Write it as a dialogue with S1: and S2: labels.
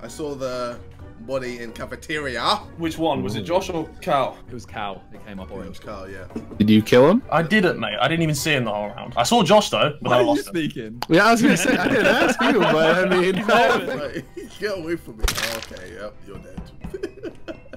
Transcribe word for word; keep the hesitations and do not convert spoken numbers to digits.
S1: I saw the body in cafeteria.
S2: Which one? Was it Josh or Cal?
S3: It was Cal. It came up
S1: Yeah, it
S3: orange.
S1: was Carl, yeah.
S4: Did you kill him?
S2: I didn't, mate. I didn't even see him the whole round. I saw Josh though, but
S3: Why
S2: I
S3: are you
S2: lost him.
S3: speaking?
S4: Yeah, I was gonna say I didn't ask you, but I mean,
S1: Right, get away from me. Okay, yep, you're dead.